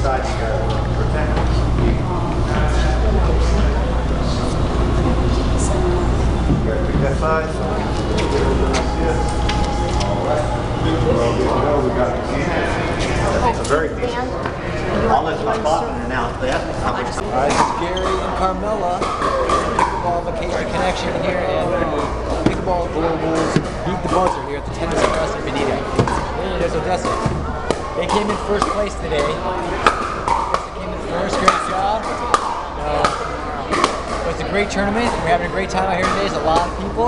side here. Protect. You gotta pick that side. Alright. We got a very decent. I'll let my popping and out. Alright, this is Gary and Carmela. Pickleball Vacation Connection here and Pickleball Global's Beat the Buzzer here at the Tennis Express in Benita. There's Odessa. They came in first place today. They came in first, great job. It was a great tournament. We're having a great time out here today. There's a lot of people.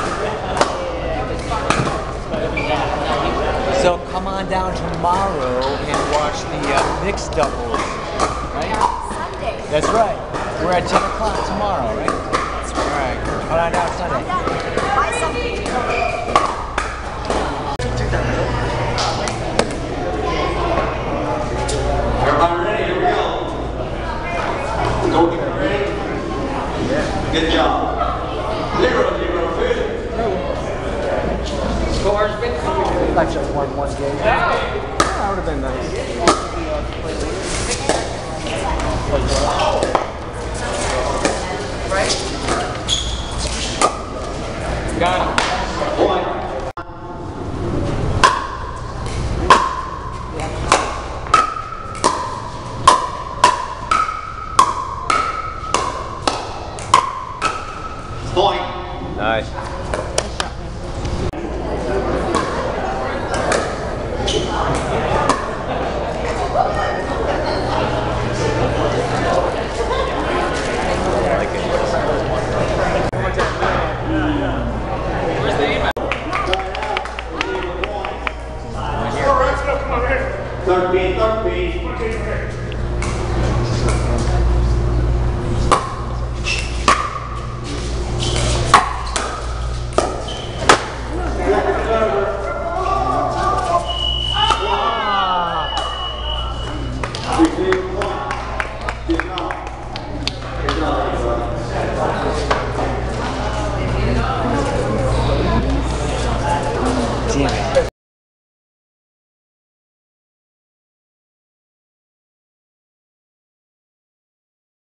So come on down tomorrow and watch the mixed doubles, right? Sunday. That's right. We're at 10 o'clock tomorrow, right? That's right. All right. Come on down Sunday. Bye, Sunday. Everybody ready? Here we go. Goalkeeper ready? Yeah. Good job. 0-0 Scores 50. I just won one game. Yeah, that would have been nice. Right? Got it. One. Point. Nice. Third beat. Ah.